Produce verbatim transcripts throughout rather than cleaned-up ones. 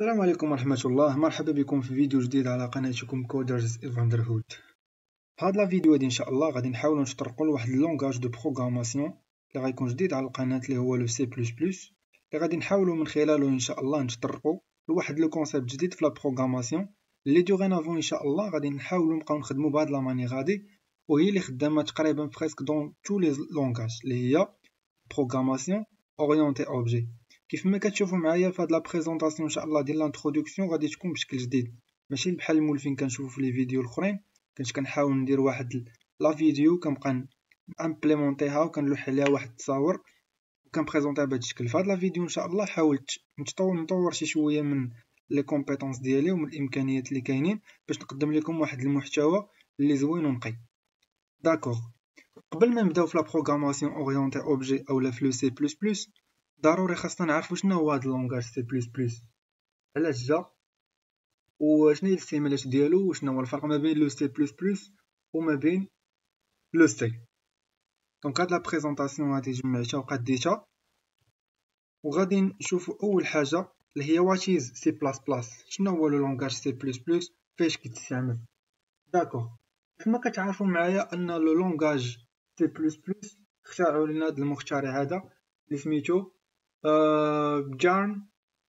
السلام عليكم ورحمة الله. مرحبا بكم في فيديو جديد على قناتكم كودرز إيفاندرهود. في هذا الفيديو هادي ان شاء الله غادي نحاولوا نتطرقوا لواحد اللونغاج دو بروغراماسيون اللي غيكون جديد على القناه اللي هو لو سي بلس بلس، اللي غادي نحاولوا من خلاله ان شاء الله نتطرقوا لواحد لو كونسيبت جديد في لا بروغراماسيون اللي دوغينافون ان شاء الله غادي نحاولوا نبقاو نخدموا بهاد لا ماني غادي، وهي اللي خدامه تقريبا بريسك دون تو لي لونغاج اللي هي بروغراماسيون اورينتي اوبجي. كيف ما كتشوفوا معايا في هاد لا بريزونطاسيون ان شاء الله ديال لانتروداكسيون غادي تكون بشكل جديد، ماشي بحال المولفين كنشوفوا في لي فيديو الاخرين. كنت كنحاول ندير واحد لا فيديو كنبقى امبليمونطيها وكنلوح عليها واحد التصاور وكنبريزونطيها بهذا الشكل. في هاد لا فيديو ان شاء الله حاولت نتطور نطور شي شويه من لي كومبيتونس ديالي ومن الامكانيات اللي كاينين باش نقدم لكم واحد المحتوى اللي زوين ونقي. داكوغ، قبل ما نبداو في لا بروغراماسيون اورينتي اوبجي اولا في لو سي بلس بلس ضروري خاصنا نعرفوا شنو هو هاد اللونغاج سي بلس بلس، علاش جا وشنو هي الاستعمالات ديالو وشنو هو الفرق ما بين لو سي بلس بلس وما بين لو سي. دونك هاد لا بريزونطاسيون هادي جمعتها وقديتها وغادي نشوفوا اول حاجه اللي هي واتيز سي بلس بلس. شنو هو لو لونغاج سي بلس بلس، فاش كيتستعمل؟ داكوغ، كما كتعرفوا معايا ان لو لونغاج سي بلس بلس اخترعوا لنا هذا المخترع هذا اللي سميتو جارن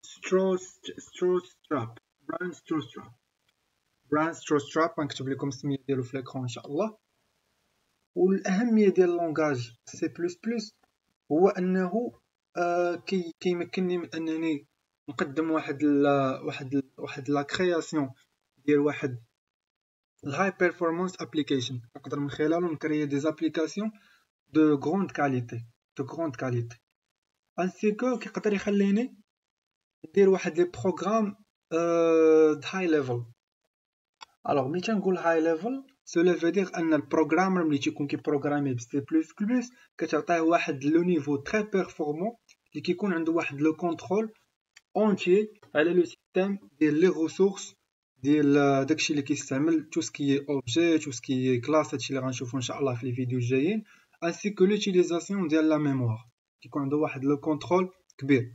ستروستراب بران ستروستراب بران ستروستراب غنكتب لكم السميه ديالو في الاكرون ان شاء الله. والاهميه ديال اللونغاج سي بلس بلس هو انه آه كي كيمكنني من انني نقدم واحد ال واحد ال واحد لا كرياسيون ديال واحد الهاي بيرفورمانس ابليكيشن. نقدر من خلاله نكري دي زابليكاسيون دو غروند كاليتي دو غروند كاليتي انسي كو كيقدر يخليني ندير واحد لي بروغرام د هاي ليفل. الوغ ملي تنقول هاي ليفل سولا فيدير ان البروغرامر ملي تيكون كيبروغرامي ب سي بلس بلس كتعطيه واحد لو نيفو تري بيرفورمون اللي كيكون عنده واحد لو كونترول اونتيي على لو سيستيم ديال لي ريسورس ديال داكشي اللي كيستعمل تو سكي اوبجي تو سكي كلاس. هادشي اللي غنشوفو ان شاء الله في لي فيديو الجايين انسي كو لوتيليزاسيون ديال لا ميموار كيكون عنده واحد لو كونترول كبير.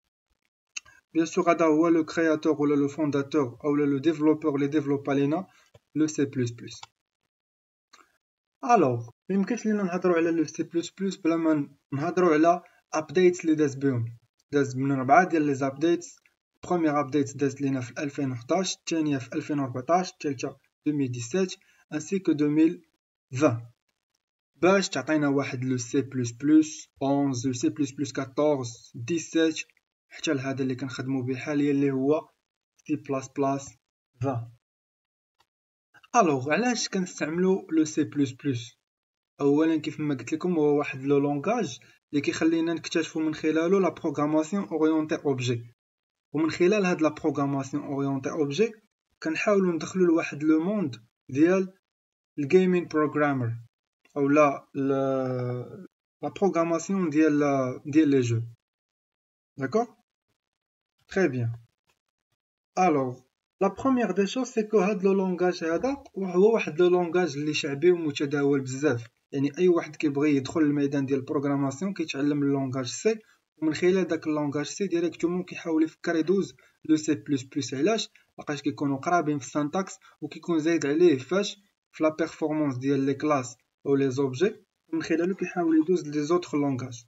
بيان سور هذا هو لو كرياتور ولا لو فونداتور اولا لو ديفلوبور اللي ديفلوبا لينا لو سي بلس بلس. الوغ ميمكنش لينا نهضروا على لو سي بلس بلس بلا ما نهضروا على ابديت اللي داز بهم. داز من ربعه ديال لي زابديتس. بروميير ابديت داز لينا في ألفين وحداش، الثانيه في ألفين وأربعطاش، الثالثه ألفين وسبعطاش انسي كو ألفين وعشرين باش تعطينا واحد لو سي بلس بلس احداش، لو سي بلس بلس أربعطاش، سبعطاش حتى لهذا اللي كنخدموا به حاليا اللي هو سي بلس بلس عشرين. الوغ علاش كنستعملوا لو سي بلس بلس؟ اولا كيف ما قلت لكم هو واحد لو لونغاج اللي كيخلينا نكتشفوا من خلاله لا بروغراماسيون اورينتي اوبجي، ومن خلال هاد لا بروغراماسيون اورينتي اوبجي كنحاولوا ندخلوا لواحد لو موند ديال الجيمين بروغرامر او لا لا بروغراماسيون ديال ديال لي جو. داكوغ تري بيان. الوغ لا بروميير دي شوز سي كو هاد لو لونغاج هذا هو واحد لو لونغاج اللي شعبي ومتداول بزاف، يعني اي واحد كيبغي يدخل الميدان ديال البروغراماسيون كيتعلم اللونغاج سي ومن خلال داك اللونغاج سي ديريكتومون كيحاول يفكر يدوز لو سي بلس بلس. علاش؟ لقاش كيكونوا قرابين في السانتاكس وكيكون زايد عليه فاش في لا بيرفورمانس ديال لي كلاس او لي زوبجي، من خلاله كيحاول يدوز لي زوتر لونغاج.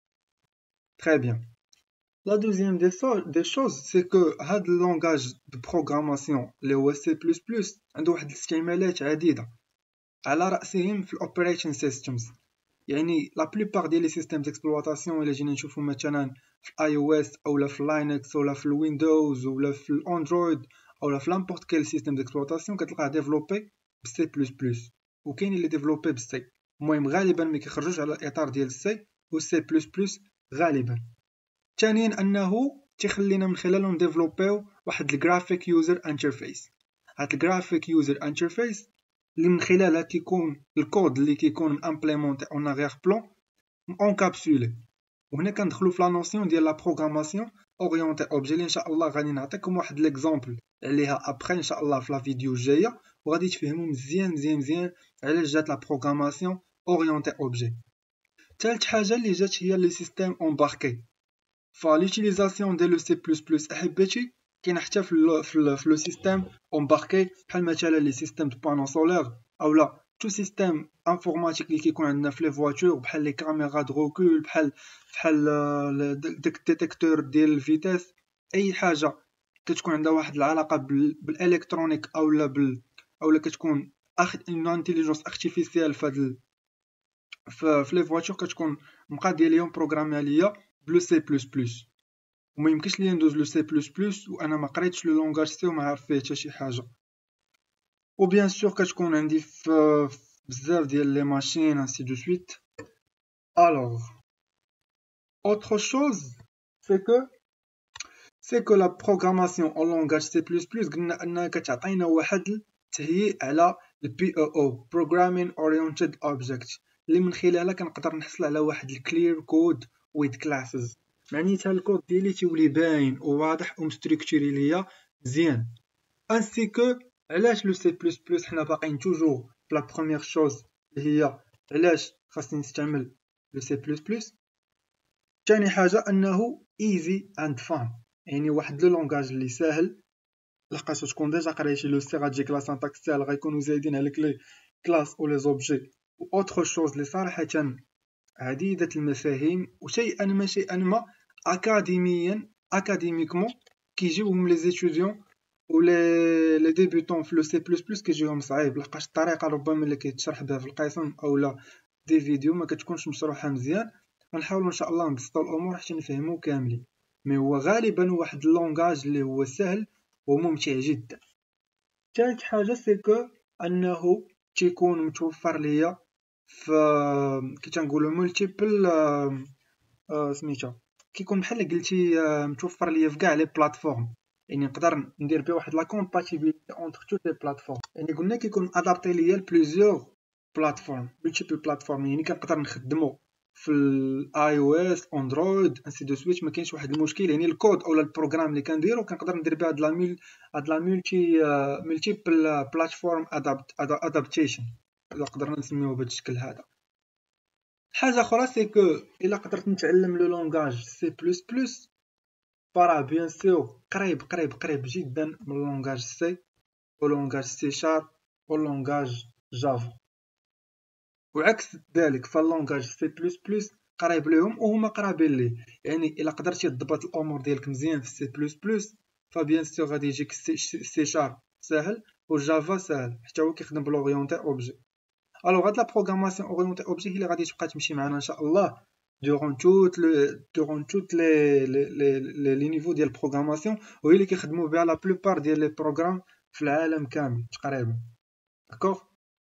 تري بيان. La deuxième des, so des choses c'est que هاد اللونغاج دو بروغراماسيون اللي هو سي بلس بلس عنده واحد الاستعمالات عديده على راسهم في الاوبريشن سيستمز. يعني لا بلوبار ديال لي سيستيم ديكسبلوطاسيون الا جينا نشوفو مثلا في اي او اس اولا في لاينكس اولا في الويندوز اولا في الاندرويد اولا في لامبورت كيل سيستيم ديكسبلوطاسيون كتلقاه ديفلوبي بسي بلس بلس وكاين اللي ديفلوبي بالسي. المهم غالبا ما كيخرجوش على الاطار ديال السي والسي بلس بلس غالبا. ثانيا انه تيخلينا من خلاله نديفلوبيو واحد الجرافيك يوزر انترفيس. هاد الجرافيك يوزر انترفيس اللي من خلالها كيكون الكود اللي كيكون امبليمونتي اون اغير بلان انكابسولي. وهنا كندخلوا في لا نوسيون ديال لا بروغراماسيون اورينتي اوبجي اللي ان شاء الله غادي نعطيكم واحد ليكزامبل عليها ابخي ان شاء الله في لا فيديو الجايه وغادي تفهموا مزيان مزيان مزيان علاش جات لا بروغراماسيون اورينتي اوبجي. ثالث حاجه اللي جات هي لي سيستيم امباركي. فاليوتيليزاسيون ديال لو سي بلس بلس احبتي كاين حتى في ال في ال في لو سيستيم امباركي بحال مثلا لي سيستيم دو بانو سولير اولا تو سيستيم انفورماتيك اللي كيكون عندنا في لي فواتور بحال لي كاميرا دو روكول بحال بحال داك الديتيكتور ديال الفيتاس اي حاجه كتكون عندها واحد العلاقه بالالكترونيك اولا بال اولا كتكون اخ اون انتيليجونس ارتيفيسيال فهاد في لي فواتور كتكون مقاديه ليهم بروغرامي ليا بلو سي بلس بلس وما يمكنش ليا ندوز لو سي بلس بلس وانا ما قريتش لو لونغاج سي وما عارف فيه حتى شي حاجه. و بيان سور كتكون عندي في بزاف ديال لي ماشين انسي دو سويت. الوغ autre chose c'est que c'est que la programmation en langage C plus plus قلنا انها كتعطينا واحد التهيئ على ال بي او او Programming Oriented Object اللي من خلالها كنقدر نحصل على واحد الكلير كود with classes معنيتها الكود ديالي تيولي باين وواضح ومستركتوري ليا مزيان. انسي كو علاش لو سي بلس بلس حنا باقيين توجور لا بروميير شوز اللي هي علاش خاصني نستعمل لو سي بلس بلس. ثاني حاجه انه ايزي اند فان يعني واحد لو لونغاج اللي ساهل لقاش تكون ديجا قريتي لو سي غاتجيك لا سانتاكس تاعها غيكونوا زايدين عليك لي كلاس او لي زوبجي و اوتر شوز اللي صراحه عديده المفاهيم وشيئا ما شيئا ما اكاديميا اكاديميكمون كيجيوهم لي زيتوديون و لي لي ديبيوتون في لو سي بلس بلس كيجيوهم صعيب لقاش الطريقه ربما اللي كيتشرح بها في القسم اولا دي فيديو ما كتكونش مشروحه مزيان. غنحاولوا ان شاء الله نبسطوا الامور حتى نفهموا كاملين مي هو غالبا واحد اللونغاج اللي هو سهل وممتع جدا. ثالث حاجه سي كو انه تيكون متوفر ليا في كي تنقولوا مولتيبل سميتها كيكون بحال قلتي متوفر ليا في كاع لي بلاتفورم يعني نقدر ندير به واحد لا كومباتيبيليتي اونتر توت لي بلاتفورم يعني قلنا كيكون ادابتي ليا لبليزيور بلاتفورم مولتيبل بلاتفورم يعني كنقدر نخدمو في الاي او اس اندرويد انسي دو سويت ما كاينش واحد المشكل يعني الكود اولا البروغرام اللي كنديرو كنقدر ندير به هاد لا ميل هاد لا ملتي ملتيبل بلاتفورم ادابت ادابتيشن الا قدرنا نسميوه بهذا الشكل هذا. حاجه اخرى سي كو الا قدرت نتعلم لو لونغاج سي بلس بلس فراه بيان سور قريب قريب قريب جدا من لونغاج سي و لونغاج سي شارب و لونغاج جافا وعكس ذلك فاللونغاج سي بلس بلس قريب لهم وهما قرابين ليه يعني الا قدرتي تضبط الامور ديالك مزيان في سي بلس بلس فبيان سور غادي يجيك سي شارب ساهل والجافا ساهل حتى هو كيخدم بلوريونتي اوبجي. الوغ هاد لا بروغراماسيون اورينتي اوبجي هي اللي غادي تبقى تمشي معنا ان شاء الله durant toutes le durant toutes les les les les niveaux ديال البروغراماسيون وهي اللي كيخدموا بها لا بلوبار ديال لي بروغرام في العالم كامل تقريبا. داكوغ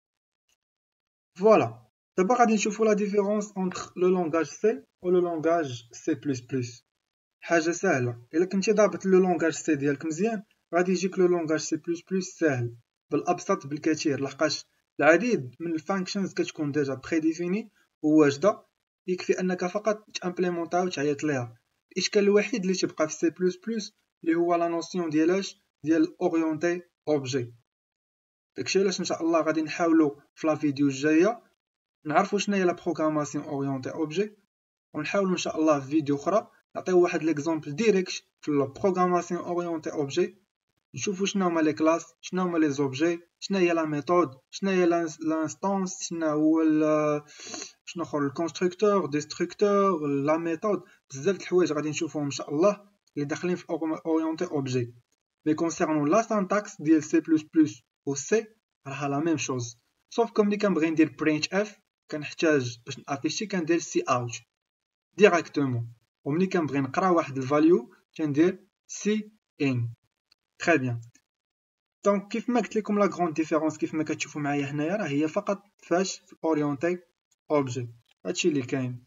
فوالا دابا غادي نشوفوا لا ديفيرونس انتر لو لونغاج سي و لو لونغاج سي بلس بلس. حاجه سهله الا كنتي ضابط لو لونغاج سي ديالك مزيان غادي يجيك لو لونغاج سي بلس بلس ساهل بالابسط بالكثير لحقاش العديد من الفانكشنز كتكون ديجا بري ديفيني وواجده يكفي انك فقط تامبليمونطا وتعيط ليها. الاشكال الوحيد اللي تبقى في سي بلس بلس اللي هو لا نوسيون ديالاش ديال اورينتي اوبجي. داكشي علاش ان شاء الله غادي نحاولوا في لا فيديو الجايه نعرفوا شنو هي لا بروغراماسيون اورينتي اوبجي ونحاولوا ان شاء الله في فيديو اخرى نعطيو واحد ليكزامبل ديريكت في لا بروغراماسيون اورينتي اوبجي نشوفوا شنو هما لي كلاس شنو هما لي زوبجي شنو هي لا ميثود شنو هي لانستانس شنو هو شنو اخر الكونستركتور ديستركتور لا ميثود بزاف د الحوايج غادي نشوفوهم ان شاء الله اللي داخلين في اورينتي اوبجي. مي كونسيرنون لا سانتاكس ديال سي بلس بلس و سي راها لا ميم شوز صوف كوم ملي كنبغي ندير برينت اف كنحتاج باش نافيشي كندير سي اوت ديريكتومون وملي كنبغي نقرا واحد الفاليو كندير سي ان. تري بيان دونك كيف ما قلت لكم لا غروند ديفيرونس كيف ما كتشوفوا معايا هنايا راه هي فقط فاش في اورينتي اوبجي هادشي اللي كاين.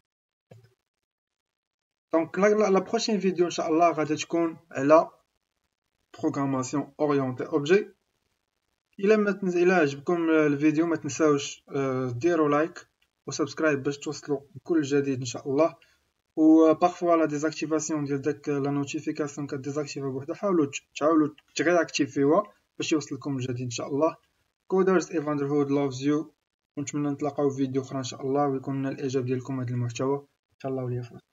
دونك لا بروشين فيديو ان شاء الله غادي تكون على بروغراماسيون اورينتي اوبجي. الا ما الا عجبكم الفيديو ما تنساوش ديروا لايك وسبسكرايب باش توصلوا بكل جديد ان شاء الله. و بارفوا لا ديزاكتيفاسيون ديال داك لا نوتيفيكاسيون كديزاكتيفا بوحدها حاولوا تعاولوا ترياكتيفيوها باش يوصلكم الجديد ان شاء الله. كودرز ايفاندرهود لوفز يو ونتمنى نتلاقاو في فيديو اخرى ان شاء الله ويكون الاعجاب ديالكم هذا المحتوى ان شاء الله وليا.